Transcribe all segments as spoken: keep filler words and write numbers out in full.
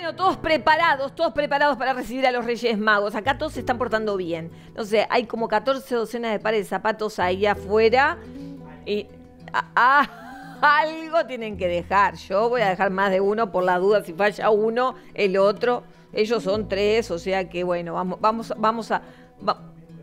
Bueno, todos preparados, todos preparados para recibir a los Reyes Magos. Acá todos se están portando bien. Entonces, hay como catorce docenas de pares de zapatos ahí afuera. Y ah, ah, algo tienen que dejar. Yo voy a dejar más de uno por la duda. Si falla uno, el otro. Ellos son tres, o sea que bueno, vamos, vamos, vamos a... Va...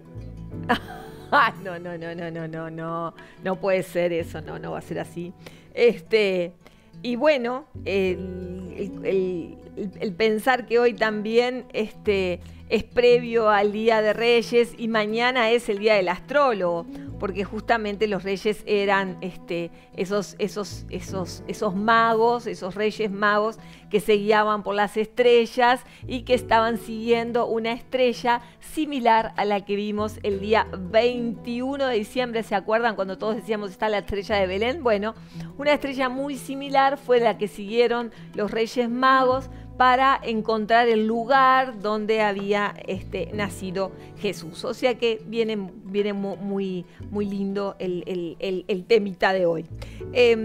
Ah, no, no, no, no, no, no, no. No puede ser eso, no, no va a ser así. Este... Y bueno, el, el, el, el pensar que hoy también este, es previo al Día de Reyes y mañana es el Día del Astrólogo, porque justamente los reyes eran este, esos, esos, esos, esos magos, esos reyes magos que se guiaban por las estrellas y que estaban siguiendo una estrella similar a la que vimos el día veintiuno de diciembre. ¿Se acuerdan cuando todos decíamos está la estrella de Belén? Bueno, una estrella muy similar fue la que siguieron los Reyes Magos para encontrar el lugar donde había este, nacido Jesús. O sea que viene, viene muy, muy lindo el, el, el, el temita de hoy. Eh,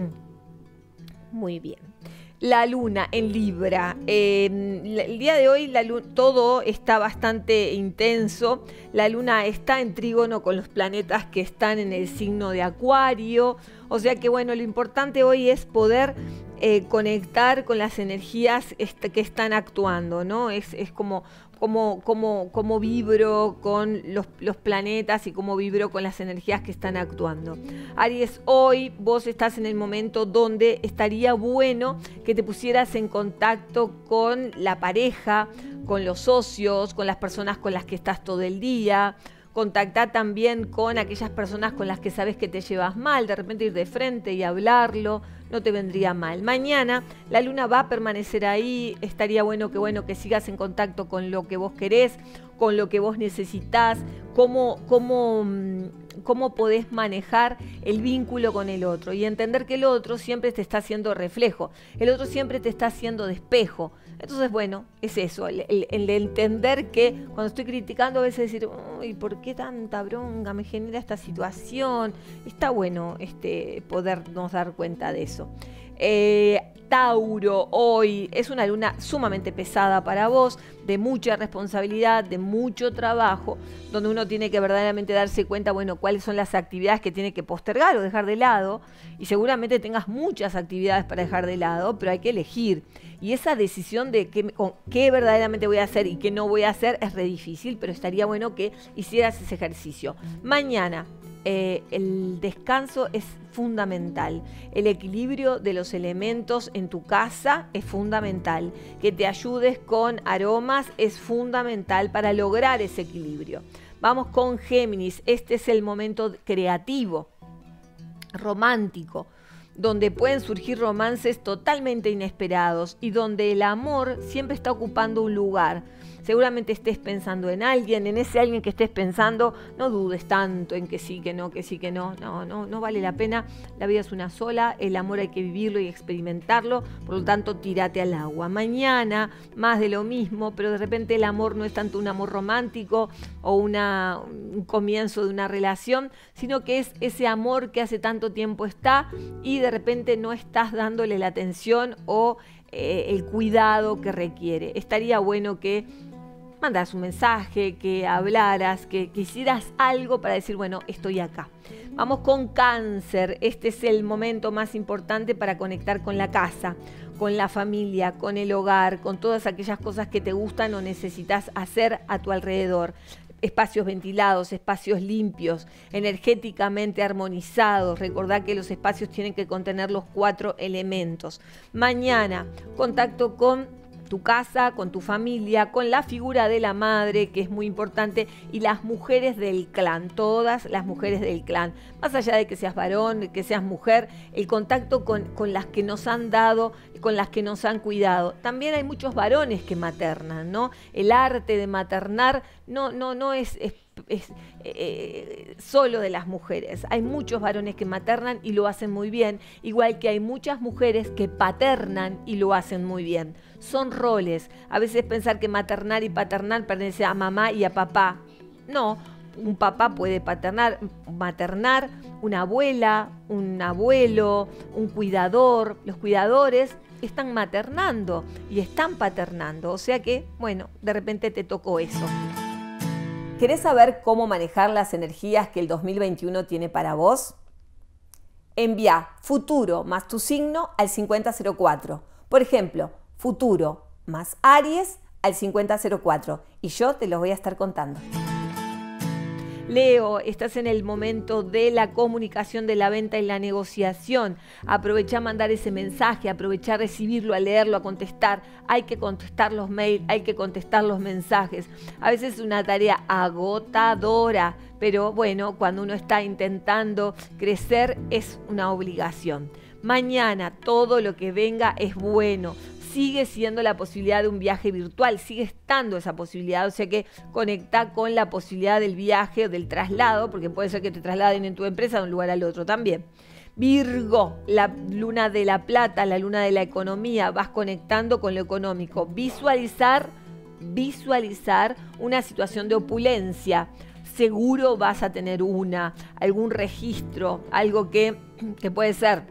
muy bien. La luna en Libra. Eh, el día de hoy la luna, todo está bastante intenso. La luna está en trígono con los planetas que están en el signo de Acuario. O sea que bueno, lo importante hoy es poder eh, conectar con las energías est- que están actuando, ¿no? Es, es como... Cómo, cómo, cómo vibro con los, los planetas y cómo vibro con las energías que están actuando. Aries, hoy vos estás en el momento donde estaría bueno que te pusieras en contacto con la pareja, con los socios, con las personas con las que estás todo el día. Contactar también con aquellas personas con las que sabes que te llevas mal, de repente ir de frente y hablarlo, no te vendría mal. Mañana la luna va a permanecer ahí, estaría bueno que, bueno, que sigas en contacto con lo que vos querés, con lo que vos necesitás, cómo, cómo, cómo podés manejar el vínculo con el otro y entender que el otro siempre te está haciendo reflejo, el otro siempre te está haciendo de espejo. Entonces, bueno, es eso, el, el, el entender que cuando estoy criticando a veces decir, uy, ¿por qué tanta bronca me genera esta situación? Está bueno este, podernos dar cuenta de eso. Eh, Tauro, hoy es una luna sumamente pesada para vos, de mucha responsabilidad, de mucho trabajo, donde uno tiene que verdaderamente darse cuenta, bueno, cuáles son las actividades que tiene que postergar o dejar de lado, y seguramente tengas muchas actividades para dejar de lado, pero hay que elegir. Y esa decisión de qué, qué verdaderamente voy a hacer y qué no voy a hacer es re difícil, pero estaría bueno que hicieras ese ejercicio. Mañana, eh, el descanso es fundamental. El equilibrio de los elementos en tu casa es fundamental. Que te ayudes con aromas es fundamental para lograr ese equilibrio. Vamos con Géminis. Este es el momento creativo, romántico, donde pueden surgir romances totalmente inesperados y donde el amor siempre está ocupando un lugar. Seguramente estés pensando en alguien, en ese alguien que estés pensando, no dudes tanto en que sí, que no, que sí, que no. No, no, no vale la pena. La vida es una sola, el amor hay que vivirlo y experimentarlo, por lo tanto, tírate al agua. Mañana, más de lo mismo, pero de repente el amor no es tanto un amor romántico o una, un comienzo de una relación, sino que es ese amor que hace tanto tiempo está y de repente no estás dándole la atención o eh, el cuidado que requiere. Estaría bueno que mandas un mensaje, que hablaras, que, que hicieras algo para decir, bueno, estoy acá. Vamos con Cáncer. Este es el momento más importante para conectar con la casa, con la familia, con el hogar, con todas aquellas cosas que te gustan o necesitas hacer a tu alrededor. Espacios ventilados, espacios limpios, energéticamente armonizados. Recordá que los espacios tienen que contener los cuatro elementos. Mañana, contacto con tu casa, con tu familia, con la figura de la madre, que es muy importante, y las mujeres del clan, todas las mujeres del clan. Más allá de que seas varón, de que seas mujer, el contacto con, con las que nos han dado, con las que nos han cuidado. También hay muchos varones que maternan, ¿no? El arte de maternar no, no, no es... es es eh, solo de las mujeres. Hay muchos varones que maternan y lo hacen muy bien, igual que hay muchas mujeres que paternan y lo hacen muy bien. Son roles. A veces pensar que maternar y paternar pertenece a mamá y a papá. No, un papá puede paternar, maternar, una abuela, un abuelo, un cuidador. Los cuidadores están maternando y están paternando. O sea que, bueno, de repente te tocó eso. ¿Querés saber cómo manejar las energías que el dos mil veintiuno tiene para vos? Envía futuro más tu signo al cincuenta cero cuatro. Por ejemplo, futuro más Aries al cincuenta cero cuatro. Y yo te los voy a estar contando. Leo, estás en el momento de la comunicación, de la venta y la negociación. Aprovecha a mandar ese mensaje, aprovecha a recibirlo, a leerlo, a contestar. Hay que contestar los mails, hay que contestar los mensajes. A veces es una tarea agotadora, pero bueno, cuando uno está intentando crecer es una obligación. Mañana todo lo que venga es bueno. Sigue siendo la posibilidad de un viaje virtual, sigue estando esa posibilidad, o sea que conecta con la posibilidad del viaje o del traslado, porque puede ser que te trasladen en tu empresa de un lugar al otro también. Virgo, la luna de la plata, la luna de la economía, vas conectando con lo económico. Visualizar, visualizar una situación de opulencia. Seguro vas a tener una, algún registro, algo que, que puede ser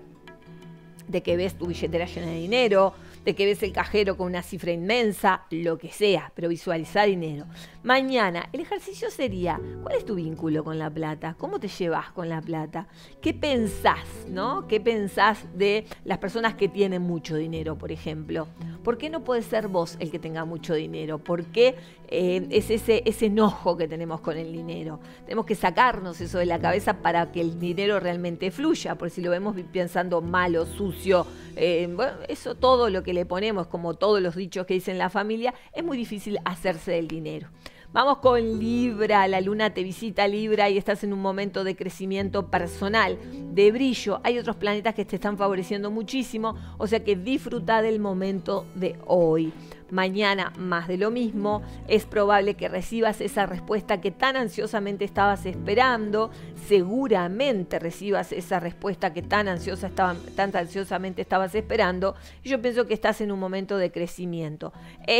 de que ves tu billetera llena de dinero, de que ves el cajero con una cifra inmensa, lo que sea, pero visualizar dinero. Mañana, el ejercicio sería, ¿cuál es tu vínculo con la plata? ¿Cómo te llevas con la plata? ¿Qué pensás, no? ¿Qué pensás de las personas que tienen mucho dinero, por ejemplo? ¿Por qué no puedes ser vos el que tenga mucho dinero? ¿Por qué eh, es ese, ese enojo que tenemos con el dinero? Tenemos que sacarnos eso de la cabeza para que el dinero realmente fluya, porque si lo vemos pensando malo, sucio, eh, bueno, eso todo lo que le ponemos, como todos los dichos que dicen la familia, es muy difícil hacerse del dinero. Vamos con Libra, la luna te visita Libra y estás en un momento de crecimiento personal, de brillo. Hay otros planetas que te están favoreciendo muchísimo, o sea que disfruta del momento de hoy. Mañana más de lo mismo, es probable que recibas esa respuesta que tan ansiosamente estabas esperando, seguramente recibas esa respuesta que tan, ansiosa estaba, tan ansiosamente estabas esperando, y yo pienso que estás en un momento de crecimiento.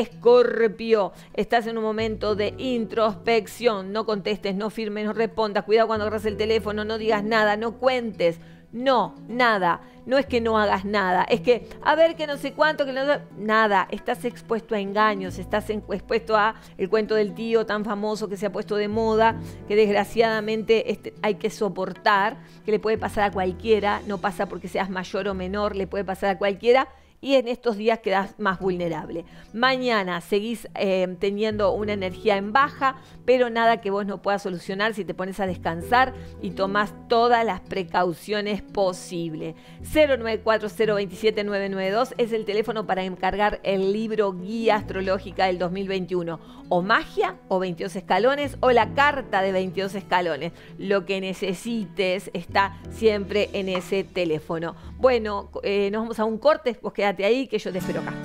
Escorpio, estás en un momento de introspección, no contestes, no firmes, no respondas, cuidado cuando agarras el teléfono, no digas nada, no cuentes. No, nada. No es que no hagas nada. Es que, a ver, que no sé cuánto, que no... Nada. Estás expuesto a engaños. Estás en, expuesto a el cuento del tío tan famoso que se ha puesto de moda, que desgraciadamente este, hay que soportar, que le puede pasar a cualquiera. No pasa porque seas mayor o menor, le puede pasar a cualquiera. Y en estos días quedás más vulnerable. Mañana seguís eh, teniendo una energía en baja, pero nada que vos no puedas solucionar si te pones a descansar y tomás todas las precauciones posibles. cero nueve cuatro cero dos siete nueve nueve dos es el teléfono para encargar el libro Guía Astrológica del dos mil veintiuno. O magia, o veintidós escalones, o la carta de veintidós escalones. Lo que necesites está siempre en ese teléfono. Bueno, eh, nos vamos a un corte, vos quedate ahí que yo te espero acá.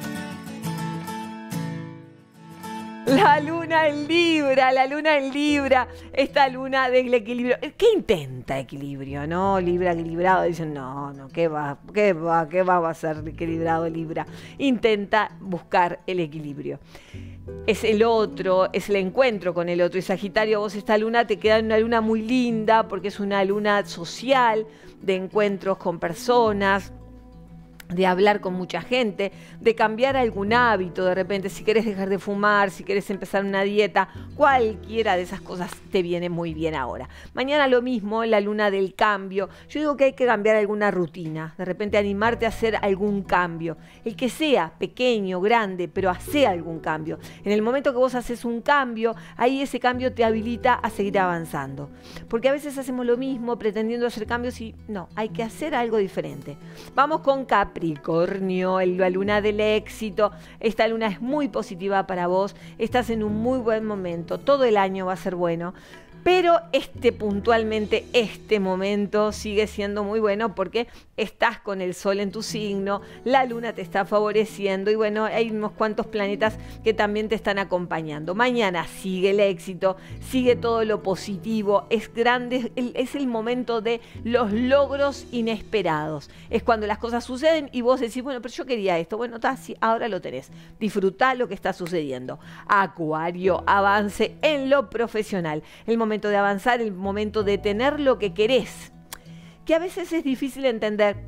La luna en Libra, la luna en Libra, esta luna del equilibrio. ¿Qué intenta equilibrio, no? Libra equilibrado, dicen, no, no, ¿qué va? ¿Qué va? ¿Qué va a ser equilibrado Libra? Intenta buscar el equilibrio. Es el otro, es el encuentro con el otro. Y Sagitario, vos esta luna te queda en una luna muy linda porque es una luna social, de encuentros con personas, de hablar con mucha gente, de cambiar algún hábito de repente, si querés dejar de fumar, si querés empezar una dieta, cualquiera de esas cosas te viene muy bien ahora. Mañana lo mismo, la luna del cambio. Yo digo que hay que cambiar alguna rutina, de repente animarte a hacer algún cambio, el que sea, pequeño, grande, pero hace algún cambio. En el momento que vos haces un cambio, ahí ese cambio te habilita a seguir avanzando. Porque a veces hacemos lo mismo pretendiendo hacer cambios y no, hay que hacer algo diferente. Vamos con Capri. Capricornio, la luna del éxito. Esta luna es muy positiva para vos, estás en un muy buen momento, todo el año va a ser bueno, pero este puntualmente, este momento sigue siendo muy bueno porque estás con el sol en tu signo, la luna te está favoreciendo y bueno, hay unos cuantos planetas que también te están acompañando. Mañana sigue el éxito, sigue todo lo positivo, es grande, es el momento de los logros inesperados. Es cuando las cosas suceden y vos decís, bueno, pero yo quería esto. Bueno, está así, ahora lo tenés. Disfrutá lo que está sucediendo. Acuario, avance en lo profesional. El momento momento de avanzar, el momento de tener lo que querés, que a veces es difícil entender. ¿Qué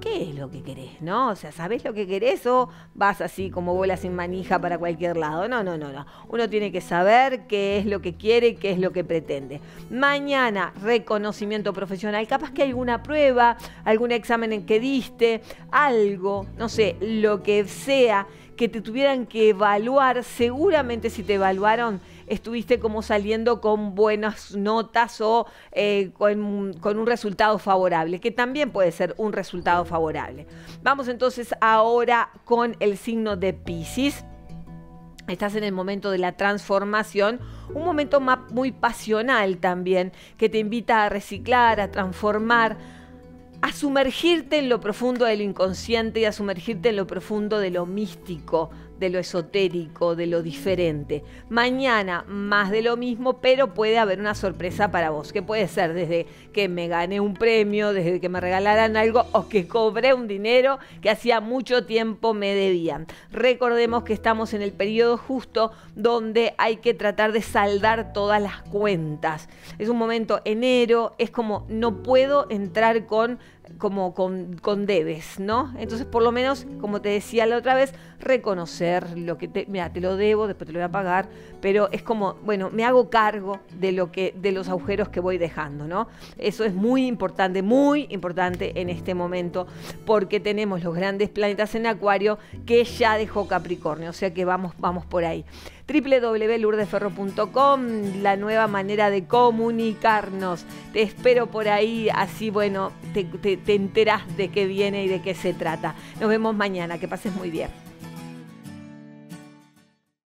¿qué es lo que querés? ¿No? O sea, ¿sabés lo que querés o vas así como bola sin manija para cualquier lado? No, no, no, no. Uno tiene que saber qué es lo que quiere, qué es lo que pretende. Mañana, reconocimiento profesional. Capaz que hay alguna prueba, algún examen en que diste, algo, no sé, lo que sea que te tuvieran que evaluar. Seguramente si te evaluaron, estuviste como saliendo con buenas notas o eh, con, con un resultado favorable, que también puede ser un resultado favorable. Vamos entonces ahora con el signo de Piscis. Estás en el momento de la transformación, un momento muy pasional también, que te invita a reciclar, a transformar, a sumergirte en lo profundo de lo inconsciente y a sumergirte en lo profundo de lo místico, de lo esotérico, de lo diferente. Mañana más de lo mismo, pero puede haber una sorpresa para vos, que puede ser desde que me gané un premio, desde que me regalaran algo o que cobré un dinero que hacía mucho tiempo me debían. Recordemos que estamos en el periodo justo donde hay que tratar de saldar todas las cuentas. Es un momento enero, es como no puedo entrar con como con, con debes, ¿no? Entonces, por lo menos, como te decía la otra vez, reconocer lo que te, mira, te lo debo, después te lo voy a pagar, pero es como, bueno, me hago cargo de lo que, de los agujeros que voy dejando, ¿no? Eso es muy importante, muy importante en este momento, porque tenemos los grandes planetas en Acuario que ya dejó Capricornio, o sea que vamos, vamos por ahí. doble u doble u doble u punto lourdes ferro punto com, la nueva manera de comunicarnos. Te espero por ahí, así, bueno, te, te, te enterás de qué viene y de qué se trata. Nos vemos mañana, que pases muy bien.